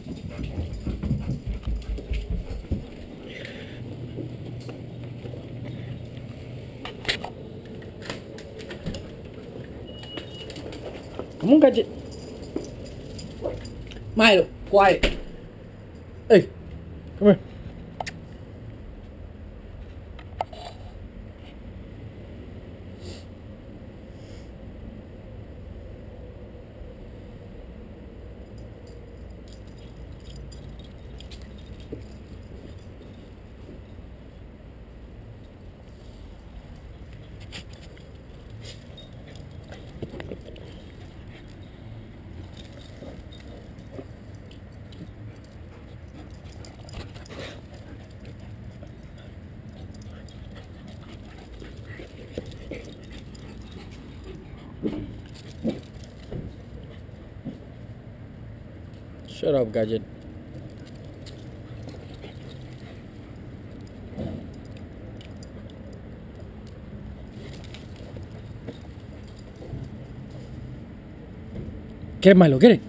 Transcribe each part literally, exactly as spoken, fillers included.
Come on, Gadget. Milo, quiet. Hey, come here. Shut up, Gadget. Get it, Milo, get it.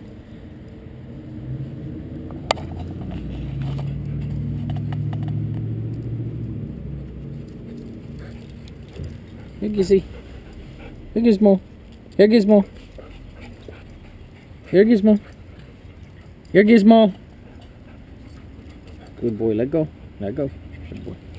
Here, Gizzy. Here, Gizmo. Here, Gizmo. Here, Gizmo. Here, Gizmo. Good boy. Let go. Let go. Good boy.